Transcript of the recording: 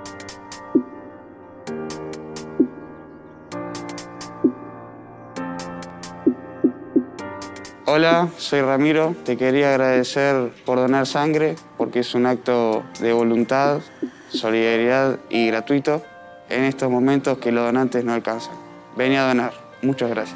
Hola, soy Ramiro. Te quería agradecer por donar sangre, porque es un acto de voluntad, solidaridad y gratuito en estos momentos que los donantes no alcanzan. Vení a donar. Muchas gracias.